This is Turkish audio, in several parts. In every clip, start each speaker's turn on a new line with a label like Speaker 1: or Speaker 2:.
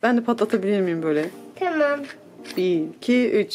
Speaker 1: Ben de patlatabilir miyim böyle?
Speaker 2: Tamam.
Speaker 1: 1, 2, 3.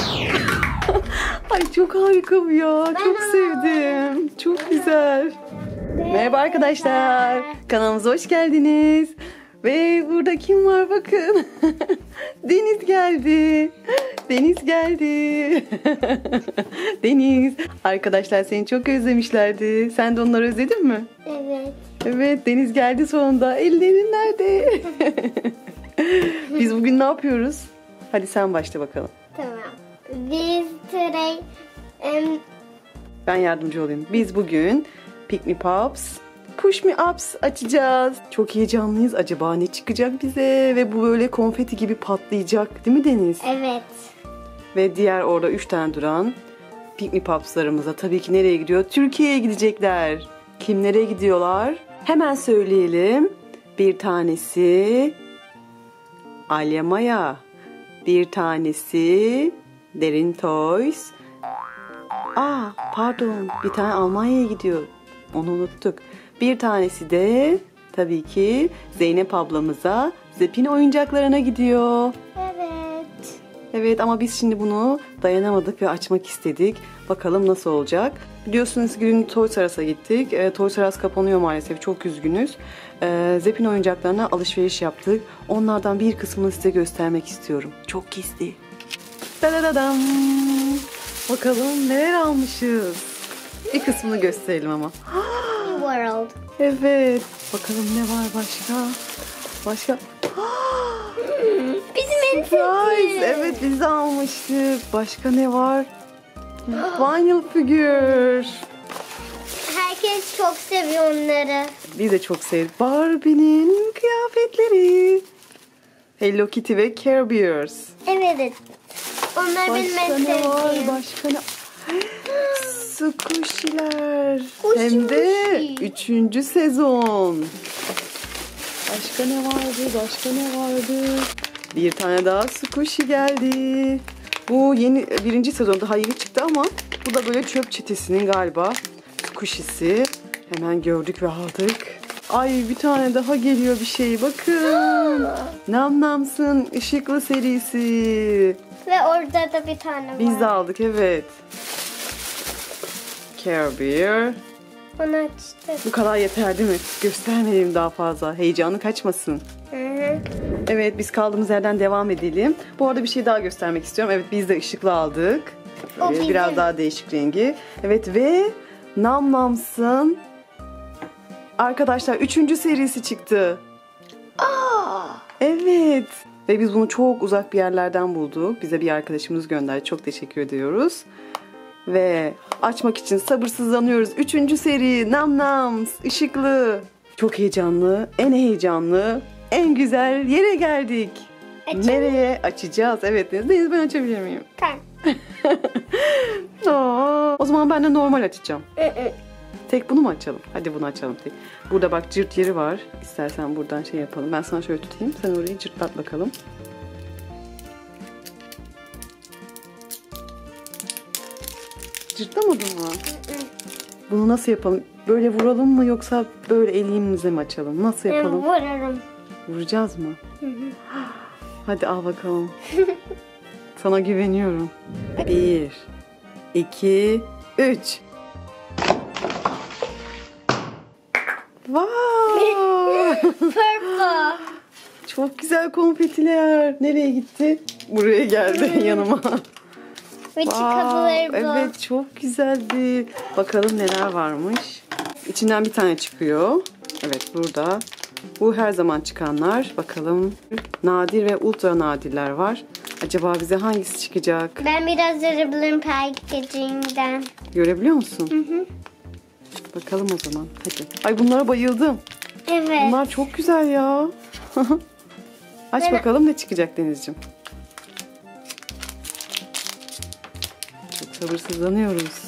Speaker 1: Ay çok harika bu ya. Çok sevdim. Çok güzel. Merhaba arkadaşlar. Kanalımıza hoş geldiniz. Ve burada kim var bakın. Deniz geldi. Deniz geldi. Deniz. Arkadaşlar seni çok özlemişlerdi. Sen de onları özledin mi?
Speaker 2: Evet.
Speaker 1: Evet, Deniz geldi sonunda. Ellerin nerede? Biz bugün ne yapıyoruz? Hadi sen başla bakalım.
Speaker 2: Tamam. Biz today
Speaker 1: Ben yardımcı olayım. Biz bugün Pick Me Pops, Push Me Ups açacağız. Çok heyecanlıyız. Acaba ne çıkacak bize? Ve bu böyle konfeti gibi patlayacak. Değil mi Deniz?
Speaker 2: evet.
Speaker 1: Ve diğer orada 3 tane duran Pick Me Pops'larımıza tabii ki nereye gidiyor? Türkiye'ye gidecekler. Kimlere gidiyorlar? Hemen söyleyelim. Bir tanesi Alya Maya. Bir tanesi Derin Toys. Pardon. Bir tane Almanya'ya gidiyor. Onu unuttuk. Bir tanesi de tabii ki Zeynep ablamıza Zepin oyuncaklarına gidiyor.
Speaker 2: Evet.
Speaker 1: Evet ama biz şimdi bunu dayanamadık ve açmak istedik. Bakalım nasıl olacak. Biliyorsunuz ki dün Toys R Us'a gittik. Toys R Us kapanıyor maalesef. Çok üzgünüz. Zepin oyuncaklarına alışveriş yaptık. Onlardan bir kısmını size göstermek istiyorum. Çok gizli. Dadadadam. Bakalım neler almışız. Bir kısmını gösterelim ama.
Speaker 2: World.
Speaker 1: Evet. Bakalım ne var başka? Başka.
Speaker 2: Bizim en
Speaker 1: Surprise. Evet biz de almıştık. Başka ne var? Vinyl figür.
Speaker 2: Herkes çok seviyor onları.
Speaker 1: Biz de çok sevdik. Barbie'nin kıyafetleri. Hello Kitty ve Care Bears.
Speaker 2: Evet. Onlar benim en
Speaker 1: Başka ne var?
Speaker 2: sevdiğim.
Speaker 1: Başka ne? Squishy'ler.
Speaker 2: Kuşi
Speaker 1: Hem de
Speaker 2: muşi.
Speaker 1: 3. sezon. Başka ne vardı? Başka ne vardı? Bir tane daha Squishy geldi. Bu yeni 1. sezon daha yeni çıktı ama bu da böyle çöp çetesinin galiba Squishy'si. Hemen gördük ve aldık. Ay bir tane daha geliyor bir şey. Bakın. Nam Nams'ın ışıklı serisi.
Speaker 2: Ve orada da bir tane var.
Speaker 1: Biz de aldık evet. Care Bear.
Speaker 2: Onu açtık.
Speaker 1: Bu kadar yeter değil mi? Göstermeyelim daha fazla. Heyecanı kaçmasın.
Speaker 2: Hı.
Speaker 1: Evet biz kaldığımız yerden devam edelim. Bu arada bir şey daha göstermek istiyorum. Evet biz de ışıklı aldık.
Speaker 2: O bizim.
Speaker 1: Biraz daha değişik rengi. Evet ve Nam Nams'ın arkadaşlar 3. serisi çıktı. Evet. Ve biz bunu çok uzak bir yerlerden bulduk. Bize bir arkadaşımız gönderdi. Çok teşekkür ediyoruz. Ve açmak için sabırsızlanıyoruz. 3. seri Nam Nams ışıklı. Çok heyecanlı. En heyecanlı, en güzel yere geldik.
Speaker 2: Açalım.
Speaker 1: Nereye açacağız? Evet Deniz ben açabilir miyim?
Speaker 2: Tamam.
Speaker 1: O zaman ben de normal açacağım.
Speaker 2: Hı.
Speaker 1: Tek bunu mu açalım? Hadi bunu açalım tek. Burada bak cırt yeri var. İstersen buradan şey yapalım. Ben sana şöyle tutayım. Sen orayı cırtlat bakalım. Cırtlamadın mı? Bunu nasıl yapalım? Böyle vuralım mı yoksa böyle elimizle mi açalım? Nasıl yapalım?
Speaker 2: Vururum.
Speaker 1: Vuracağız mı? Hadi al bakalım. Sana güveniyorum. 1, 2, 3. Wow!
Speaker 2: Purple.
Speaker 1: Çok güzel konfetiler. Nereye gitti? Buraya geldi yanıma.
Speaker 2: Ve çıkabilir bu.
Speaker 1: Evet çok güzeldi. Bakalım neler varmış. İçinden bir tane çıkıyor. Evet burada. Bu her zaman çıkanlar. Bakalım. Nadir ve ultra nadirler var. Acaba bize hangisi çıkacak?
Speaker 2: Ben biraz görebilirim packaging'den.
Speaker 1: Görebiliyor musun?
Speaker 2: Hı.
Speaker 1: Bakalım o zaman. Hadi. Ay bunlara bayıldım.
Speaker 2: Evet.
Speaker 1: Bunlar çok güzel ya. Aç bakalım ne çıkacak Denizciğim. Çok sabırsızlanıyoruz.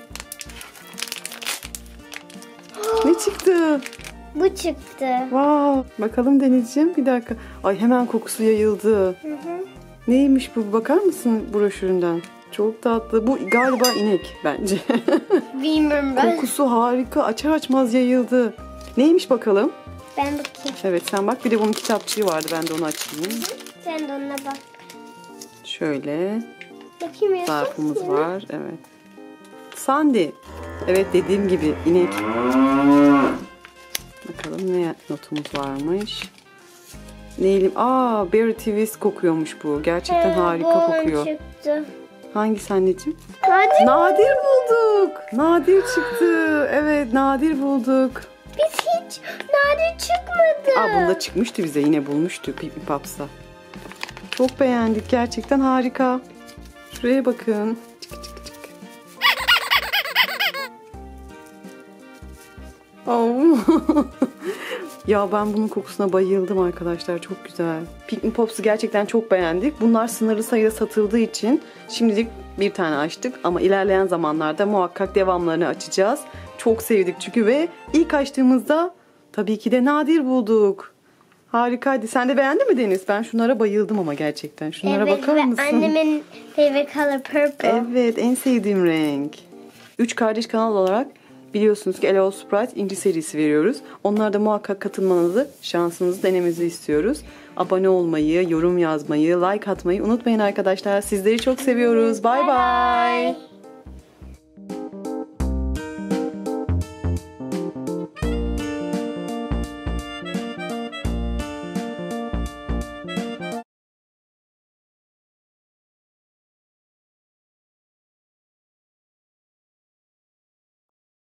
Speaker 1: Ne çıktı?
Speaker 2: Bu çıktı.
Speaker 1: Wow. Bakalım Denizciğim bir dakika. Ay hemen kokusu yayıldı.
Speaker 2: Hı.
Speaker 1: Neymiş bu? Bakar mısın broşüründen? Çok tatlı. Bu galiba inek bence.
Speaker 2: Bilmiyorum ben.
Speaker 1: Kokusu harika. Açar açmaz yayıldı. Neymiş bakalım?
Speaker 2: Ben bakayım.
Speaker 1: Evet sen bak, bir de bunun kitapçığı vardı, ben de onu açayım.
Speaker 2: Sen de ona bak.
Speaker 1: Şöyle
Speaker 2: Bakayım Yusuf.
Speaker 1: zarfımız var, evet. Sandy. Evet, dediğim gibi inek. Bakalım ne notumuz varmış. Neylim? Berry Twist kokuyormuş bu. Gerçekten harika kokuyor.
Speaker 2: Çıktı.
Speaker 1: Hangisi anneciğim?
Speaker 2: Hadi.
Speaker 1: Nadir bulduk. Nadir çıktı. Evet, nadir bulduk.
Speaker 2: Biz hiç nadir çıkmadı.
Speaker 1: Bunda çıkmıştı, bize yine bulmuştuk Pipi Pops'ta. Çok beğendik. Gerçekten harika. Şuraya bakın. Çık çık çık. Ya ben bunun kokusuna bayıldım arkadaşlar. Çok güzel. Pikmin Pops'u gerçekten çok beğendik. Bunlar sınırlı sayıda satıldığı için şimdilik bir tane açtık. Ama ilerleyen zamanlarda muhakkak devamlarını açacağız. Çok sevdik çünkü ve ilk açtığımızda tabii ki de nadir bulduk. Harikaydı. Sen de beğendin mi Deniz? Ben şunlara bayıldım ama gerçekten. Şunlara bakar
Speaker 2: ve
Speaker 1: mısın?
Speaker 2: annemin favorite color purple.
Speaker 1: Evet, en sevdiğim renk. 3 kardeş kanal olarak biliyorsunuz ki Hello Sprite inci serisi veriyoruz. Onlara da muhakkak katılmanızı, şansınızı denemenizi istiyoruz. Abone olmayı, yorum yazmayı, like atmayı unutmayın arkadaşlar. Sizleri çok seviyoruz. Bye bye.